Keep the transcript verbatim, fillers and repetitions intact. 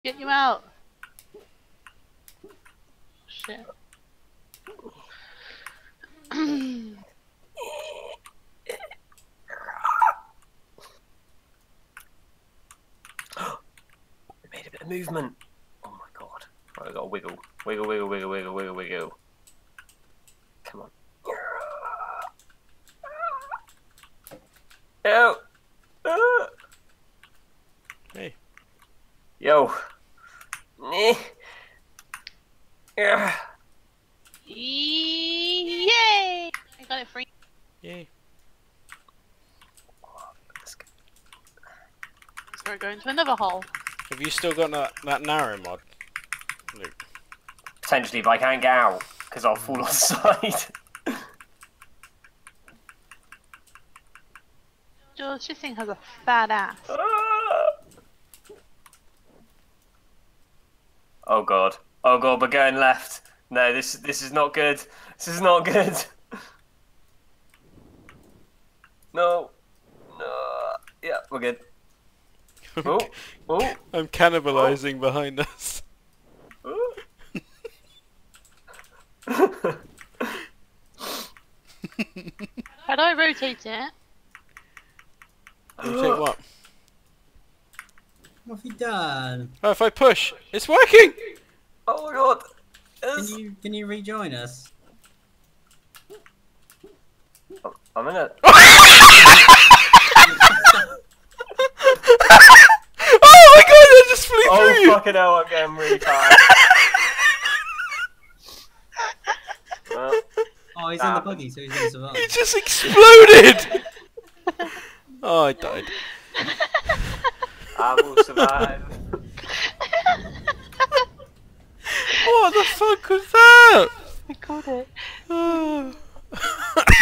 Get you out! Shit. It made a bit of movement. Oh my god. Right, I gotta wiggle. Wiggle, wiggle, wiggle, wiggle, wiggle, wiggle. Come on. Yo! Uh. Hey. Yo! Yay! Yay! I got it free. Yay. Start going to another hole. Have you still got that, that narrow mod, Luke? Potentially, but I can't get out because I'll fall off side. George, this thing has a fat ass. Oh god. Oh god, we're going left. No, this this is not good. This is not good. No. No. Yeah, we're good. Oh. Oh. I'm cannibalizing oh. behind us. Oh. How do I rotate it? Rotate what? What have you done? Oh, if I push, it's working! Oh my god. Can you can you rejoin us? Oh, I'm in it. Oh my god, I just flew oh, through you! Oh fucking hell, I'm getting really tired. Well, oh, he's in the buggy, so he's gonna survive. He just exploded! Oh, I died. I will survive. What the fuck was that? I got it. Oh.